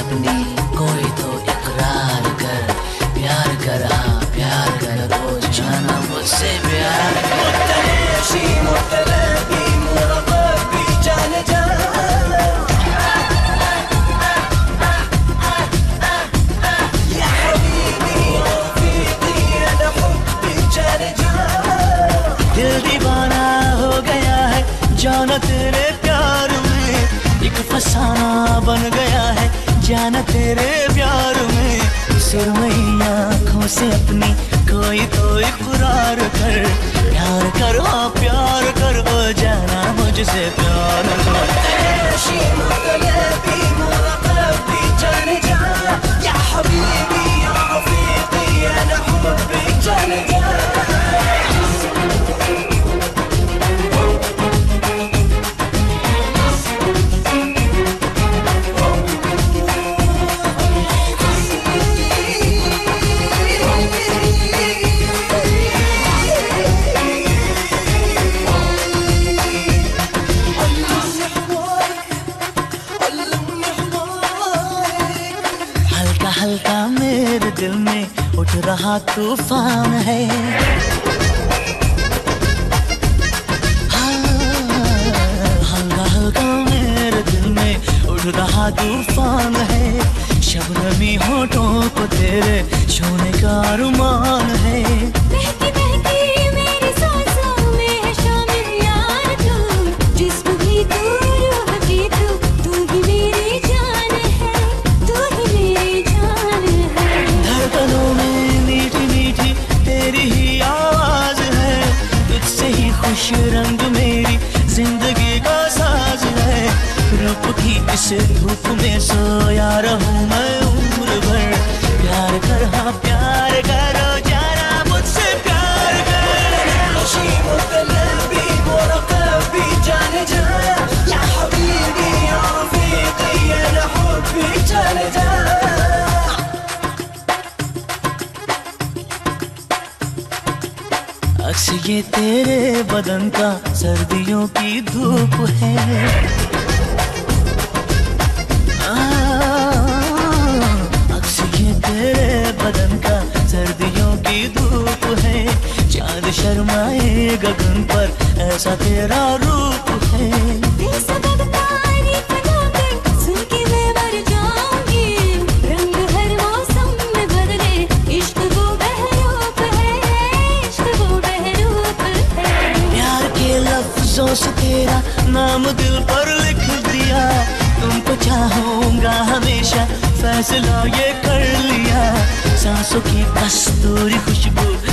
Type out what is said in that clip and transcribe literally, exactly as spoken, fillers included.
अपनी कोई तो इकरार कर, प्यार कर हाँ प्यार कर, तो जाना मुझसे प्यार कर। जाने जा दिल दीवाना हो गया है जाना तेरे प्यार में, एक फसाना बन गया है जाना तेरे प्यार में। सुरमई आँखों से अपनी कोई तो इकरार कर, प्यार कर हाँ प्यार कर, हो जाना मुझसे प्यार कर। जाने जा या हबीबी या रफीकी अना हुब्बी जाने जा। हल्का मेरे दिल में उठ रहा तूफान है, हाँ, हल्का हल्का मेरे दिल में उठ रहा तूफान है। शबनमी होठों को तेरे छूने का अरमान है। बहकी बहकी मेरी सांसों में है शामिल यार तू, जिस्म भी तू रूह भी तू, तू ही मेरी जान है, तू ही मेरी जान है। धड़कनों में मीठी मीठी तेरी ही आवाज है, तुझसे ही खुश रंग मेरी जिंदगी का साज है। रूप की इस धूप में सोया रहूं मैं उम्र भर, प्यार कर हाँ प्यार करो जाना मुझसे प्यार कर। जाने जा या हबीबी या रफीकी अना हुब्बी जाने जा। अक्स ये तेरे बदन का सर्दियों की धूप है, अक्स ये तेरे बदन का सर्दियों की धूप है। चांद शर्माए गगन पर ऐसा तेरा रूप है। बेसबब तारीफ ना कर, सुन के मैं मर जाऊंगी, रंग हर मौसम में बदले, इश्क वो बहरूप है, इश्क वो बहरूप है। प्यार के लफ्जों से तेरा नाम दिल पर लिख दिया, तुमको चाहूंगा हमेशा फैसला ये कर लिया। सांसों की कस्तूरी खुशबू